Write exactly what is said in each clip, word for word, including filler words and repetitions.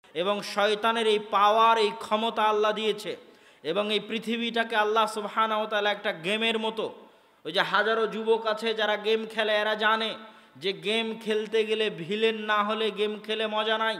এবং শয়তানের এই পাওয়ার, এই ক্ষমতা আল্লাহ দিয়েছে। এবং এই পৃথিবীটাকে আল্লাহ সুবহানাহু ওয়া তাআলা একটা গেমের মতো, ওই যে হাজারো যুবক আছে যারা গেম খেলে, এরা জানে যে গেম খেলতে গেলে ভিলেন না হলে গেম খেলে মজা নাই।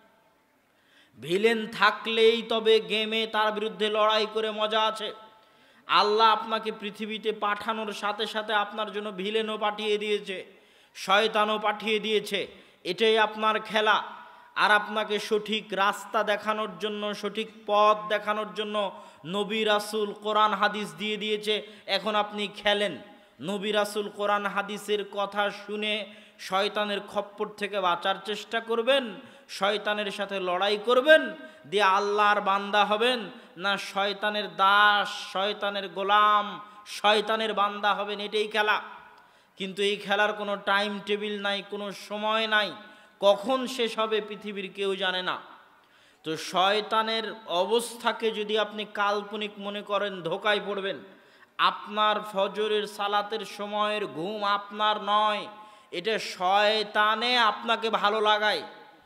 ভিলেন থাকলেই তবে গেমে তার বিরুদ্ধে লড়াই করে মজা আছে। আল্লাহ আপনাকে পৃথিবীতে পাঠানোর সাথে সাথে আপনার জন্য ভিলেনও পাঠিয়ে দিয়েছে, শয়তানও পাঠিয়ে দিয়েছে। এটাই আপনার খেলা। আর আপনাকে সঠিক রাস্তা দেখানোর জন্য, সঠিক পথ দেখানোর জন্য নবী রাসূল কোরআন হাদিস দিয়ে দিয়েছে। এখন আপনি খেলেন, নবী রাসূল কোরআন হাদিসের কথা শুনে শয়তানের খপ্পর থেকে বাঁচার চেষ্টা করবেন, শয়তানের সাথে লড়াই করবেন, দিয়ে আল্লাহর বান্দা হবেন, না শয়তানের দাস, শয়তানের গোলাম, শয়তানের বান্দা হবেন। এটাই খেলা। কিন্তু এই খেলার কোনো টাইম টেবিল নাই, কোনো সময় নাই, কখন শেষ হবে পৃথিবীর কেউ জানে না। তো শয়তানের অবস্থাকে যদি আপনি কাল্পনিক মনে করেন, ধোকায় পড়বেন। আপনার ফজরের সালাতের সময়ের ঘুম আপনার নয়, এটা শয়তানে আপনাকে ভালো লাগায়।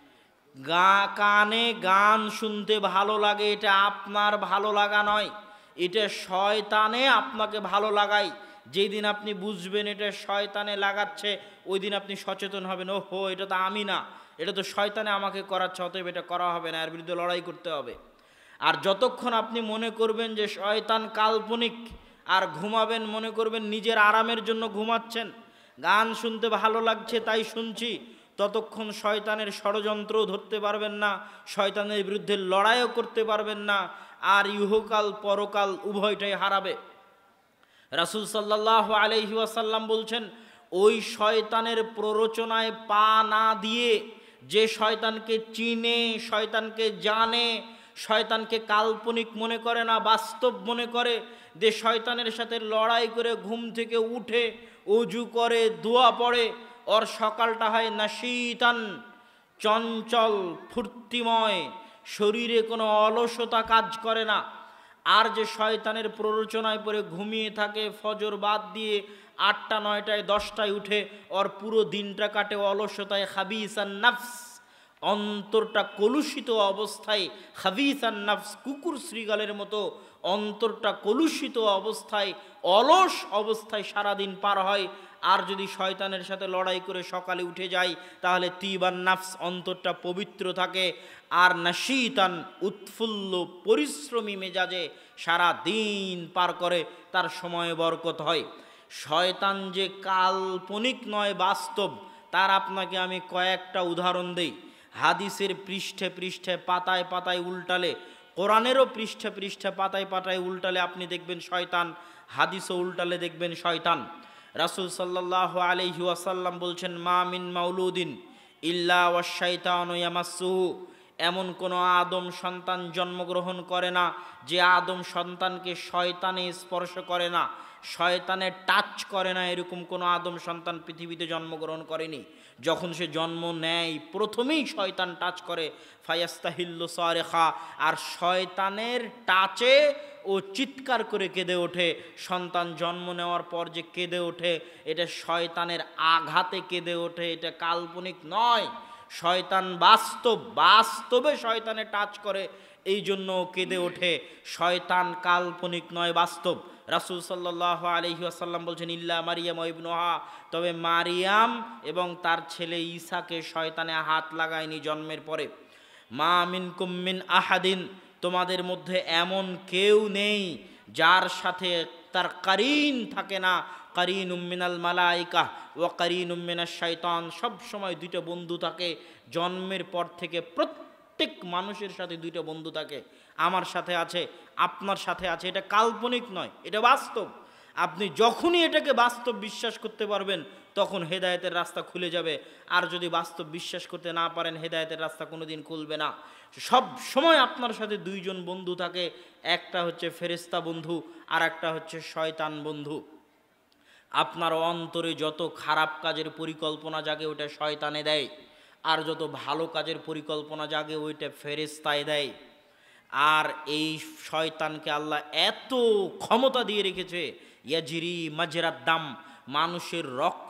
গা কানে গান শুনতে ভালো লাগে, এটা আপনার ভালো লাগা নয়, এটা শয়তানে আপনাকে ভালো লাগায়। যেই দিন আপনি বুঝবেন এটা শয়তানে লাগাচ্ছে, ওই দিন আপনি সচেতন হবেন, ও হো এটা তো আমি না, এটা তো শয়তানে আমাকে করাচ্ছে, অতএব এটা করা হবে না, এর বিরুদ্ধে লড়াই করতে হবে। আর যতক্ষণ আপনি মনে করবেন যে শয়তান কাল্পনিক, আর ঘুমাবেন মনে করবেন নিজের আরামের জন্য ঘুমাচ্ছেন, গান শুনতে ভালো লাগছে তাই শুনছি, ততক্ষণ শয়তানের ষড়যন্ত্রও ধরতে পারবেন না, শয়তানের বিরুদ্ধে লড়াইও করতে পারবেন না, আর ইহকাল পরকাল উভয়টাই হারাবে। রাসূল সাল্লাল্লাহু আলাইহি ওয়াসাল্লাম বলছেন, ওই শয়তানের প্ররোচনায় পা না দিয়ে, যে শয়তানকে চিনে, শয়তানকে জানে, শয়তানকে কাল্পনিক মনে করে না, বাস্তব মনে করে, যে শয়তানের সাথে লড়াই করে ঘুম থেকে উঠে ওযু করে দোয়া পড়ে, ওর সকালটা হয় নাশীতান, চঞ্চল, ফুর্তিময়, শরীরে কোনো অলসতা কাজ করে না। আর যে শয়তানের প্ররোচনায় পড়ে ঘুমিয়ে থাকে, ফজর বাদ দিয়ে আটটা নয়টায় দশটায় উঠে, ওর পুরো দিনটা কাটে অলসতায়, খাবিসান নাফস, অন্তরটা কলুষিত অবস্থায়, খাবিসান নাফস, কুকুর শ্রীগালের মতো অন্তরটা কলুষিত অবস্থায়, অলস অবস্থায় সারাদিন পার হয়। আর যদি শয়তানের সাথে লড়াই করে সকালে উঠে যায়, তাহলে তিবান নাফস, অন্তরটা পবিত্র থাকে। আর নাশীতান, উৎফুল্ল পরিশ্রমী মেজাজে সারা দিন পার করে, তার সময়ে বরকত হয়। শয়তান যে কাল্পনিক নয়, বাস্তব, তার আপনাকে আমি কয়েকটা উদাহরণ দেই। হাদিসের পৃষ্ঠে পৃষ্ঠে পাতায় পাতায় উল্টালে, কোরআনেরও পৃষ্ঠে পৃষ্ঠে পাতায় পাতায় উল্টালে আপনি দেখবেন শয়তান, হাদিসও উল্টালে দেখবেন শয়তান। রাসূল সাল্লাল্লাহু আলাইহি ওয়াসাল্লাম বলছেন, মা মিন মাউলুদিন ইল্লা ওয়াশ শাইতানু ইয়ামাসসুহু, এমন কোনো আদম সন্তান জন্মগ্রহণ করে না যে আদম সন্তানকে শয়তানে স্পর্শ করে না, শয়তানে টাচ করে না, এরকম কোনো আদম সন্তান পৃথিবীতে জন্মগ্রহণ করেনি। যখন সে জন্ম নেয় প্রথমেই শয়তান টাচ করে, ফায়াস্তাহিল্লু সারিখা, আর শয়তানের টাচে ও চিৎকার করে কেঁদে ওঠে। সন্তান জন্ম নেওয়ার পর যে কেঁদে ওঠে, এটা শয়তানের আঘাতে কেঁদে ওঠে, এটা কাল্পনিক নয়। শয়তান বাস্তব, বাস্তবে শয়তানে টাচ করে, এই জন্য কেঁদে ওঠে। শয়তান কাল্পনিক নয়, বাস্তব। রাসূল সাল্লাল্লাহু আলাইহি ওয়াসাল্লাম বলছেন, ইল্লা মারিয়াম ইবনুহা, তবে মারিয়াম এবং তার ছেলে ঈসাকে শয়তানে হাত লাগায়নি জন্মের পরে। মা মিনকুম মিন আহাদিন, তোমাদের মধ্যে এমন কেউ নেই যার সাথে তার কারিন থাকে না, কারিনুম মিনাল মালাইকা ওয়া কারিনুম মিনাশ শাইতান, সব সময় দুইটা বন্ধু থাকে। জন্মের পর থেকে প্রত্যেক মানুষের সাথে দুইটা বন্ধু থাকে। আমার সাথে আছে, আপনার সাথে আছে, এটা কাল্পনিক নয়, এটা বাস্তব। আপনি যখনই এটাকে বাস্তব বিশ্বাস করতে পারবেন, তখন হেদায়েতের রাস্তা খুলে যাবে। আর যদি বাস্তব বিশ্বাস করতে না পারেন, হেদায়েতের রাস্তা কোনোদিন খুলবে না। সব সময় আপনার সাথে দুইজন বন্ধু থাকে, একটা হচ্ছে ফেরেশতা বন্ধু, আর একটা হচ্ছে শয়তান বন্ধু। আপনার অন্তরে যত খারাপ কাজের পরিকল্পনা জাগে, ওটা শয়তানে দেয়, আর যত ভালো কাজের পরিকল্পনা জাগে, ওইটা ফেরেশতায় দেয়। আর এই শয়তানকে আল্লাহ এত ক্ষমতা দিয়ে রেখেছে, ইয়াজিরি মাজরাদ দাম, মানুষের রক্ত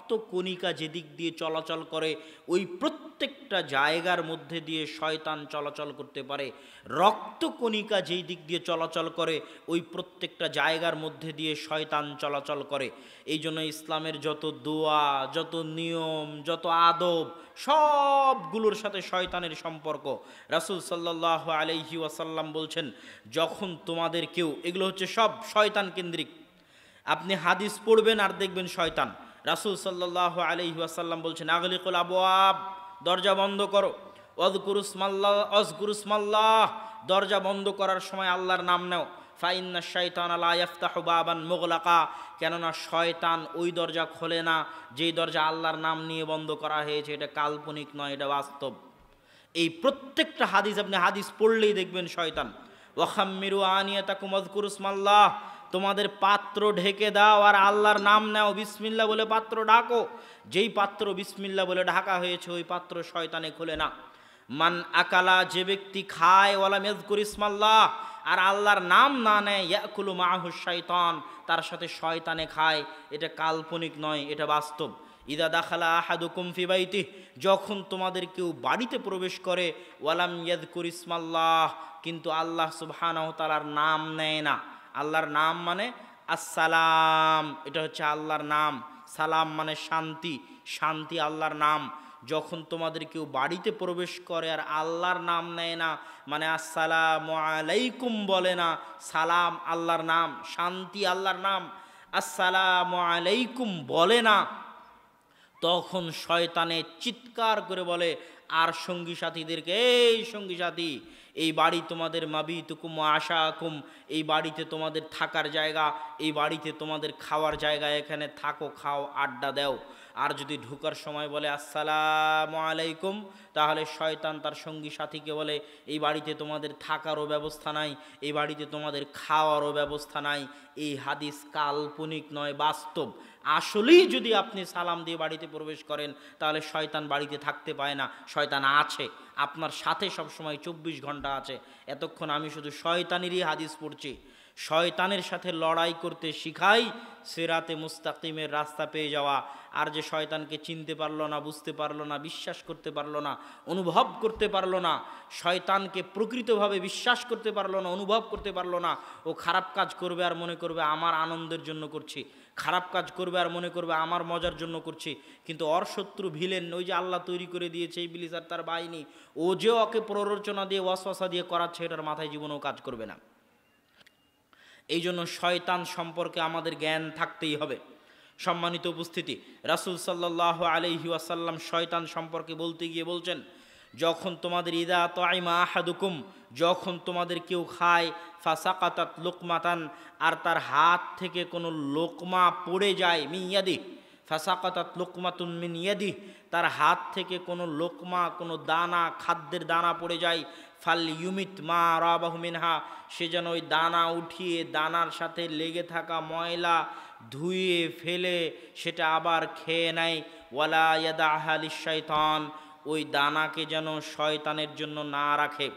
রক্ত কণিকা যেদিক দিয়ে চলাচল করে ওই প্রত্যেকটা জায়গার মধ্যে দিয়ে শয়তান চলাচল করতে পারে। রক্ত কণিকা যেই দিক দিয়ে চলাচল করে ওই প্রত্যেকটা জায়গার মধ্যে দিয়ে শয়তান চলাচল করে। এই জন্য ইসলামের যত দোয়া, যত নিয়ম, যত আদব সবগুলোর সাথে শয়তানের সম্পর্ক। রাসূল সাল্লাল্লাহু আলাইহি ওয়াসাল্লাম বলছেন, যখন তোমাদের কেউ, এগুলো হচ্ছে সব শয়তান কেন্দ্রিক, আপনি হাদিস পড়বেন আর দেখবেন শয়তান। রাসূল সাল্লাল্লাহু আলাইহি ওয়াসাল্লাম বলছেন, আগলিকুল আবওয়াব, দরজা বন্ধ করো, ওয়াযকুরুসমাল্লাহ ওয়াযকুরুসমাল্লাহ, দরজা বন্ধ করার সময় আল্লাহর নাম নাও। ফাইন্না শাইতানা লা ইফতাহু বাবান মুগলাকা, কেননা শয়তান ওই দরজা খোলে না যেই দরজা আল্লাহর নাম নিয়ে বন্ধ করা হয়েছে। এটা কাল্পনিক নয়, এটা বাস্তব। এই প্রত্যেকটা হাদিস আপনি হাদিস পড়লেই দেখবেন শয়তান। ওয়াখাম্মিরু আনিয়াতাকুম ওয়াযকুরুসমাল্লাহ, তোমাদের পাত্র ঢেকে দাও আর আল্লাহর নাম নাও, বিসমিল্লাহ বলে পাত্র ঢাকো। যেই পাত্র বিসমিল্লাহ বলে ঢাকা হয়েছে ওই পাত্র শয়তানে খোলে না। মান আকালা, যে ব্যক্তি খায়, ওয়ালাম ইয়াযকুর ইসমাল্লাহ, আর আল্লাহর নাম না নেয়, ইয়াকুলু মাআহু শাইতান, তার সাথে শয়তানে খায়। এটা কাল্পনিক নয়, এটা বাস্তব। ইদা দাখালা আহাদুকুম ফি বাইতিহি, যখন তোমাদের কেউ বাড়িতে প্রবেশ করে, ওয়ালাম ইয়াযকুর ইসমাল্লাহ, কিন্তু আল্লাহ সুবহানাহু ওয়া তাআলার নাম নেয় না। আল্লাহর নাম মানে আসসালাম, এটা হচ্ছে আল্লাহর নাম। সালাম মানে শান্তি, শান্তি আল্লাহর নাম। যখন তোমাদের কেউ বাড়িতে প্রবেশ করে আর আল্লাহর নাম নেয় না, মানে আসসালামু আলাইকুম বলে না, সালাম আল্লাহর নাম, শান্তি আল্লাহর নাম, আসসালামু আলাইকুম বলে না, তখন শয়তানে চিৎকার করে বলে আর সঙ্গী সাথীদেরকে, এই সঙ্গী সাথী, এই বাড়ি তোমাদের মাবিতুকুম আশাকুম, এই বাড়িতে তোমাদের থাকার জায়গা, এই বাড়িতে তোমাদের খাওয়ার জায়গা, এখানে থাকো, খাও, আড্ডা দাও। আর যদি ঢোকার সময় বলে আসসালামু আলাইকুম, তাহলে শয়তান তার সঙ্গী সাথীকে বলে এই বাড়িতে তোমাদের থাকারও ব্যবস্থা নাই, এই বাড়িতে তোমাদের খাওয়ারও ব্যবস্থা নাই। এই হাদিস কাল্পনিক নয়, বাস্তব। আসলেই যদি আপনি সালাম দিয়ে বাড়িতে প্রবেশ করেন তাহলে শয়তান বাড়িতে থাকতে পায় না, শয়তান আছে আপনার সাথে সবসময়, চব্বিশ ঘন্টা আছে। এতক্ষণ আমি শুধু শয়তানেরই হাদিস পড়ছি। শয়তানের সাথে লড়াই করতে শিখাই সিরাতে মুস্তাকিমের রাস্তা পেয়ে যাওয়া। আর যে শয়তানকে চিনতে পারলো না, বুঝতে পারলো না, বিশ্বাস করতে পারলো না, অনুভব করতে পারলো না, শয়তানকে প্রকৃতভাবে বিশ্বাস করতে পারলো না, অনুভব করতে পারলো না, ও খারাপ কাজ করবে আর মনে করবে আমার আনন্দের জন্য করছি, খারাপ কাজ করবে আর মনে করবে আমার মজার জন্য করছি। কিন্তু ওর শত্রু ভিলেন, ওই যে আল্লাহ তৈরি করে দিয়েছে ইবলিস আর তার বাহিনী, ও যে ওকে প্ররোচনা দিয়ে ওয়াসওয়াসা দিয়ে করাচ্ছে, এটার মাথায় জীবনেও কাজ করবে না। এই জন্য শয়তান সম্পর্কে আমাদের জ্ঞান থাকতেই হবে। সম্মানিত উপস্থিতি, রাসূল সাল্লাল্লাহু আলাইহি ওয়াসাল্লাম শয়তান সম্পর্কে বলতে গিয়ে বলছেন, যখন তোমাদের ইদা তাইমা আহাদুকুম, যখন তোমাদের কেউ খায়, ফাসাকাতাত লুকমাতান, আর তার হাত থেকে কোনো লোকমা পড়ে যায়, মিন ইয়াদি, ফাসাকাতাত লুকমাতুন মিন ইয়াদি, তার হাত থেকে কোনো লোকমা, কোনো দানা, খাদ্যের দানা পড়ে যায়, ফাল ইউমিত মা রাবাহু মিনহা, সে যেন ওই দানা উঠিয়ে দানার সাথে লেগে থাকা ময়লা ধুয়ে ফেলে সেটা আবার খেয়ে নেয়। ওয়ালা ইয়াদাহা লিশ-শাইতান, ওই দানাকে যেন শয়তানের জন্য না রাখে,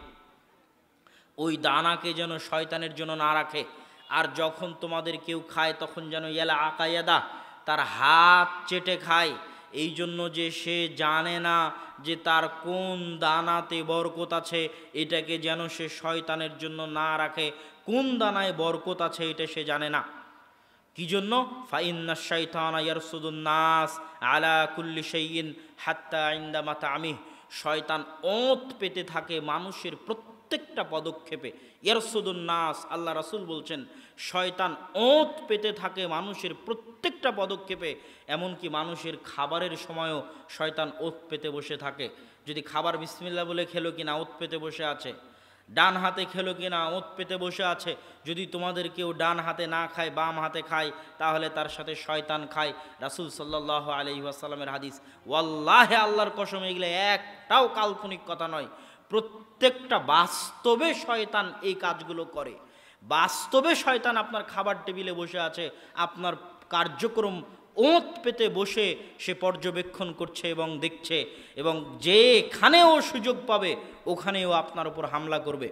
ওই দানাকে যেন শয়তানের জন্য না রাখে। আর যখন তোমাদের কেউ খায় তখন যেন ইয়ালা আকায়াদা, তার হাত চেটে খায়, এই জন্য যে সে জানে না যে তার কোন দানাতে বরকত আছে, এটাকে যেন সে শয়তানের জন্য না রাখে। কোন দানায় বরকত আছে এটা সে জানে না। কি জন্য? ফাইন্না শাইতানা ইয়ারসুদুন নাস আলা কুল্লি শাইইন হাত্তা ইনদা মাতামিহ, শয়তান ওঁত পেতে থাকে মানুষের প্রত্যেকটা পদক্ষেপে। ইয়ারসুদুন নাস, আল্লাহ রাসূল বলছেন শয়তান ওঁত পেতে থাকে মানুষের প্রত্যেকটা পদক্ষেপে, এমনকি মানুষের খাবারের সময়ও শয়তান ওঁত পেতে বসে থাকে। যদি খাবার বিসমিল্লাহ বলে খেলো কিনা, ওঁত পেতে বসে আছে। ডান হাতে খেলো কিনা, ওঁত পেতে বসে আছে। যদি তোমাদের কেউ ডান হাতে না খায়, বাম হাতে খায়, তাহলে তার সাথে শয়তান খায়। রাসূল সাল্লাল্লাহু আলাইহি ওয়াসাল্লামের হাদিস। ওয়াল্লাহি, আল্লাহর কসম, এগুলো একটাও কাল্পনিক কথা নয়, প্রত্যেকটা বাস্তবে শয়তান এই কাজগুলো করে। বাস্তবে শয়তান আপনার খাবার টেবিলে বসে আছে, আপনার কার্যক্রম ওঁত পেতে বসে সে পর্যবেক্ষণ করছে এবং দেখছে, এবং যেখানেও সুযোগ পাবে ওখানেও আপনার উপর হামলা করবে।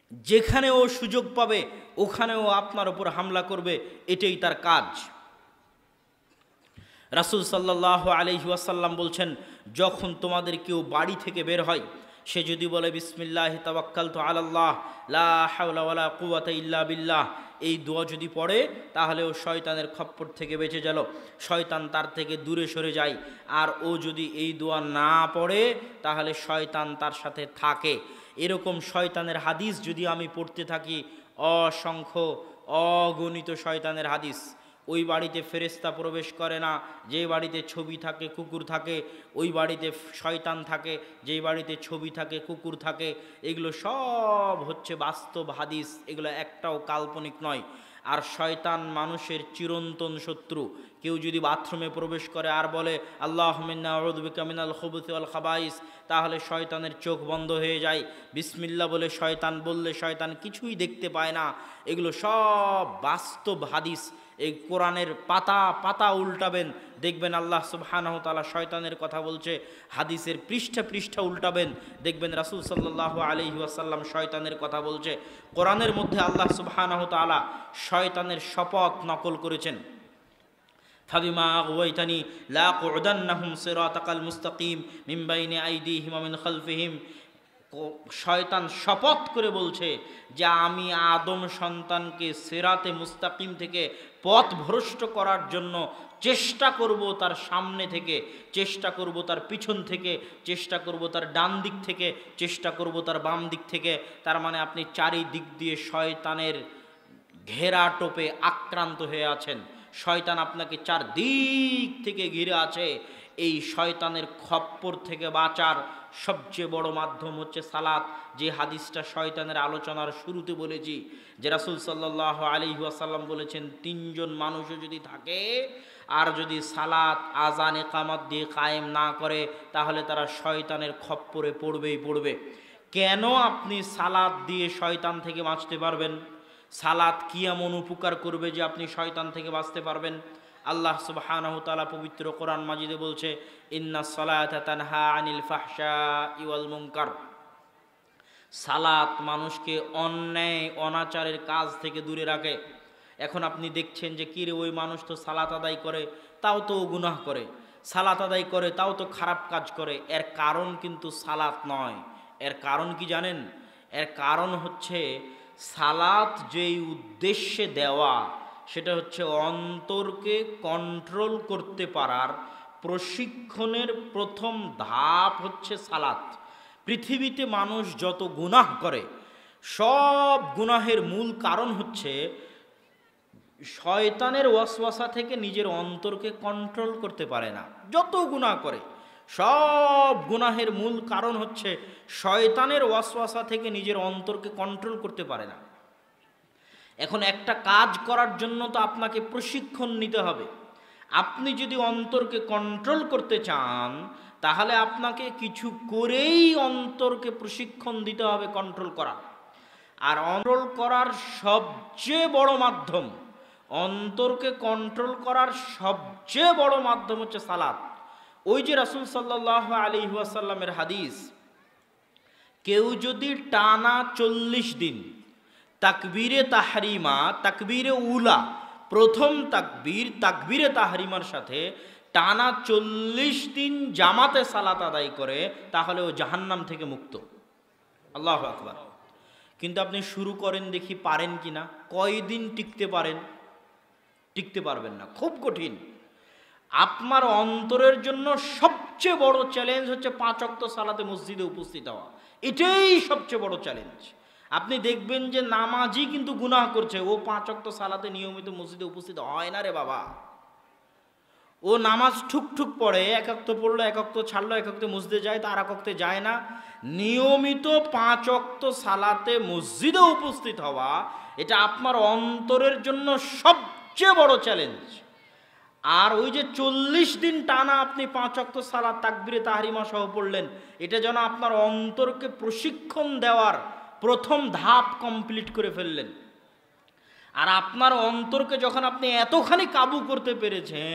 যেখানে ও সুযোগ পাবে ওখানেও আপনার উপর হামলা করবে, এটাই তার কাজ। রাসূল সাল্লাল্লাহু আলাইহি ওয়াসাল্লাম বলছেন, যখন তোমাদের কেউ বাড়ি থেকে বের হয়, সে যদি বলে বিসমিল্লাহি তাওয়াক্কালতু আলাল্লাহ লা হাওলা ওয়ালা কুওয়াতা ইল্লা বিল্লাহ, এই দোয়া যদি পড়ে তাহলে ও শয়তানের খপ্পর থেকে বেঁচে গেল, শয়তান তার থেকে দূরে সরে যায়। আর ও যদি এই দোয়া না পড়ে তাহলে শয়তান তার সাথে থাকে। এরকম শয়তানের হাদিস যদি আমি পড়তে থাকি, অসংখ্য অগণিত শয়তানের হাদিস। ওই বাড়িতে ফেরেশতা প্রবেশ করে না, যে বাড়িতে ছবি থাকে কুকুর থাকে, ওই বাড়িতে শয়তান থাকে, যেই বাড়িতে ছবি থাকে কুকুর থাকে। এগুলো সব হচ্ছে বাস্তব হাদিস, এগুলো একটাও কাল্পনিক নয়। আর শয়তান মানুষের চিরন্তন শত্রু। কেউ যদি বাথরুমে প্রবেশ করে আর বলে আল্লাহুম্মা আউযু বিকা মিনাল খুবুসি ওয়াল খাবাইস, তাহলে শয়তানের চোখ বন্ধ হয়ে যায়। বিসমিল্লাহ বলে শয়তান বললে শয়তান কিছুই দেখতে পায় না। এগুলো সব বাস্তব হাদিস। এই কোরআনের পাতা পাতা উল্টাবেন, দেখবেন আল্লাহ সুবহানাহু তাআলা শয়তানের কথা বলছে। হাদিসের পৃষ্ঠা পৃষ্ঠা উল্টাবেন, দেখবেন রাসূল সাল্লাল্লাহু আলাইহি ওয়াসাল্লাম শয়তানের কথা বলছে। কোরআনের মধ্যে আল্লাহ সুবহানাহু তাআলা শয়তানের শপথ নকল করেছেন। ফাবিমা আগুওয়াইতানি লাআকুদান্নাহুম সিরাতাকাল মুস্তাকিম মিন বাইনি আইদিহিম ওয়া মিন খালফিহিম। শয়তান শপথ করে বলছে যে আমি আদম সন্তানকে সিরাতে মুস্তাকিম থেকে পথ ভ্রষ্ট করার জন্য চেষ্টা করব, তার সামনে থেকে চেষ্টা করব, তার পিছন থেকে চেষ্টা করব, তার ডান দিক থেকে চেষ্টা করব, তার বাম দিক থেকে। তার মানে আপনি চারিদিক দিয়ে শয়তানের ঘেরা টোপে আক্রান্ত হয়ে আছেন। শয়তান আপনাকে চারদিক থেকে ঘিরে আছে। এই শয়তানের খপ্পর থেকে বাঁচার সবচেয়ে বড় মাধ্যম হচ্ছে সালাত। যে হাদিসটা শয়তানের আলোচনার শুরুতে বলেছি, যে রাসূল সাল্লাল্লাহু আলাইহি ওয়াসাল্লাম বলেছেন, তিনজন মানুষও যদি থাকে আর যদি সালাত আজান ইকামত দিয়ে কায়েম না করে তাহলে তারা শয়তানের খপ্পরে পড়বেই পড়বে। কেন আপনি সালাত দিয়ে শয়তান থেকে বাঁচতে পারবেন? সালাত কি এমন উপকার করবে যে আপনি শয়তান থেকে বাঁচতে পারবেন? আল্লাহ সুবহানাহু তাআলা পবিত্র কোরআন মাজিদে বলছে, ইন্নাস সালাতা তানহা আনিল ফাহশাই ওয়াল মুনকার। সালাত মানুষকে অন্যায় অনাচারের কাজ থেকে দূরে রাখে। এখন আপনি দেখছেন যে কিরে ওই মানুষ তো সালাত আদায় করে তাও তো গুনাহ করে, সালাত আদায় করে তাও তো খারাপ কাজ করে। এর কারণ কিন্তু সালাত নয়। এর কারণ কি জানেন? এর কারণ হচ্ছে সালাত যেই উদ্দেশ্যে দেওয়া সেটা হচ্ছে অন্তরকে কন্ট্রোল করতে পারার প্রশিক্ষণের প্রথম ধাপ হচ্ছে সালাত। পৃথিবীতে মানুষ যত গুনাহ করে সব গুনাহের মূল কারণ হচ্ছে শয়তানের ওয়াসওয়াসা থেকে নিজের অন্তরকে কন্ট্রোল করতে পারে না। যত গুনাহ করে সব গুনাহের মূল কারণ হচ্ছে শয়তানের ওয়াসওয়াসা থেকে নিজের অন্তরকে কন্ট্রোল করতে পারে না। এখন একটা কাজ করার জন্য তো আপনাকে প্রশিক্ষণ নিতে হবে। আপনি যদি অন্তরকে কন্ট্রোল করতে চান তাহলে আপনাকে কিছু করেই অন্তরকে প্রশিক্ষণ দিতে হবে কন্ট্রোল করা। আর কন্ট্রোল করার সবচেয়ে বড় মাধ্যম, অন্তরকে কন্ট্রোল করার সবচেয়ে বড় মাধ্যম হচ্ছে সালাত। ওই যে রাসূল সাল্লাল্লাহু আলাইহি ওয়াসাল্লামের হাদিস, কেউ যদি টানা চল্লিশ দিন তাকবীরে তাহরিমা, তাকবীরে উলা, প্রথম তাকবীর তাকবীরে তাহরিমার সাথে টানা চল্লিশ দিন জামাতে সালাত আদায় করে তাহলে ও জাহান্নাম থেকে মুক্ত। আল্লাহু আকবার। কিন্তু আপনি শুরু করেন দেখি পারেন কিনা, কয়দিন টিকতে পারেন? টিকতে পারবেন না, খুব কঠিন। আপনার অন্তরের জন্য সবচেয়ে বড় চ্যালেঞ্জ হচ্ছে পাঁচ ওয়াক্ত সালাতে মসজিদে উপস্থিত হওয়া। এটাই সবচেয়ে বড় চ্যালেঞ্জ। আপনি দেখবেন যে নামাজি কিন্তু গুনাহ করছে, ও পাঁচ ওয়াক্ত সালাতে নিয়মিত মসজিদে উপস্থিত হয় না রে বাবা। ও নামাজ ঠুকঠুক পড়ে, এক ওয়াক্ত পড়লো, এক ওয়াক্ত ছাড়লো, এক ওয়াক্ত মসজিদে যায়, তো আর এক ওয়াক্তে যায় না। নিয়মিত পাঁচ ওয়াক্ত সালাতে মসজিদে উপস্থিত হওয়া এটা আপনার অন্তরের জন্য সবচেয়ে বড় চ্যালেঞ্জ। আর ওই যে চল্লিশ দিন টানা আপনি পাঁচ ওয়াক্ত সালাত তাকবীরে তাহরিমা সহ পড়লেন, এটা যেন আপনার অন্তরকে প্রশিক্ষণ দেওয়ার প্রথম ধাপ কমপ্লিট করে ফেললেন। আর আপনার অন্তরকে যখন আপনি এতখানি কাবু করতে পেরেছেন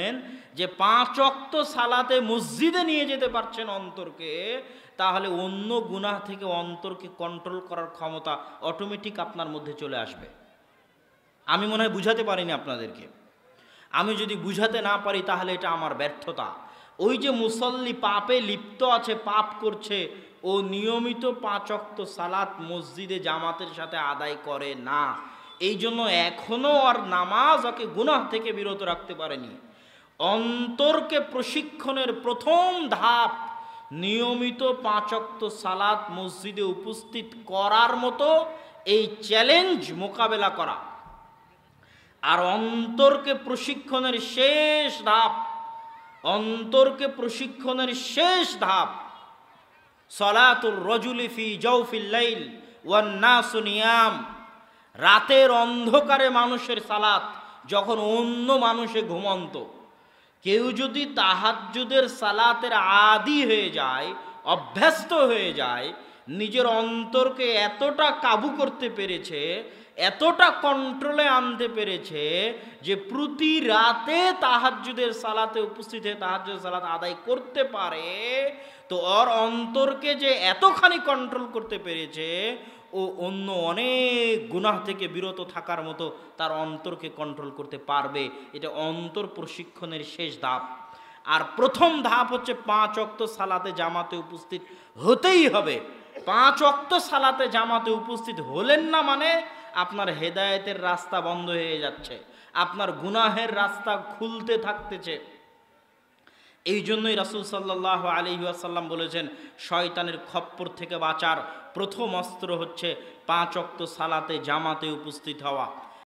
যে পাঁচ ওয়াক্ত সালাতে মসজিদে নিয়ে যেতে পারছেন অন্তরকে, তাহলে অন্য গুনাহ থেকে অন্তরকে কন্ট্রোল করার ক্ষমতা অটোমেটিক আপনার মধ্যে চলে আসবে। আমি মনে হয় বুঝাতে পারিনি আপনাদেরকে। আমি যদি বুঝাতে না পারি তাহলে এটা আমার ব্যর্থতা। ওই যে মুসল্লি পাপে লিপ্ত আছে, পাপ করছে, ও নিয়মিত পাঁচ ওয়াক্ত সালাত মসজিদে জামাতের সাথে আদায় করে না, এই জন্য এখনও আর নামাজ ওকে গুনাহ থেকে বিরত রাখতে পারেনি। অন্তরকে প্রশিক্ষণের প্রথম ধাপ নিয়মিত পাঁচ ওয়াক্ত সালাত মসজিদে উপস্থিত করার মতো এই চ্যালেঞ্জ মোকাবেলা করা। আর অন্তরকে প্রশিক্ষণের শেষ ধাপ, অন্তরকে প্রশিক্ষণের শেষ ধাপ সলাতুর রজুলি ফি জাওফিল লাইল ওয়ান নাসু নিয়াম, রাতের অন্ধকারে মানুষের সালাত, যখন অন্য মানুষে ঘুমন্ত। কেউ যদি তাহাজ্জুদের সালাতের আদি হয়ে যায়, অভ্যস্ত হয়ে যায়, নিজের অন্তরকে এতটা কাবু করতে পেরেছে, এতটা কন্ট্রোলে আনতে পেরেছে যে প্রতি রাতে তাহাজ্জুদের সালাতে উপস্থিত হয়ে তাহাজ্জুদের সালাত আদায় করতে পারে, তো ওর অন্তরকে যে এতখানি কন্ট্রোল করতে পেরেছে, ও অন্য অনেক গুনাহ থেকে বিরত থাকার মতো তার অন্তরকে কন্ট্রোল করতে পারবে। এটা অন্তর প্রশিক্ষণের শেষ ধাপ। আর প্রথম ধাপ হচ্ছে পাঁচ ওয়াক্ত সালাতে জামাতে উপস্থিত হতেই হবে। পাঁচ ওয়াক্ত সালাতে জামাতে উপস্থিত হলেন না মানে আপনার হেদায়েতের রাস্তা বন্ধ হয়ে যাচ্ছে, আপনার গুনাহের রাস্তা খুলতে থাকতেছে। এই জন্যই রাসূল সাল্লাল্লাহু আলাইহি ওয়াসাল্লাম বলেছেন, শয়তানের খপ্পর থেকে বাঁচার প্রথম অস্ত্র হচ্ছে পাঁচ ওয়াক্ত সালাতে জামাতে উপস্থিত হওয়া।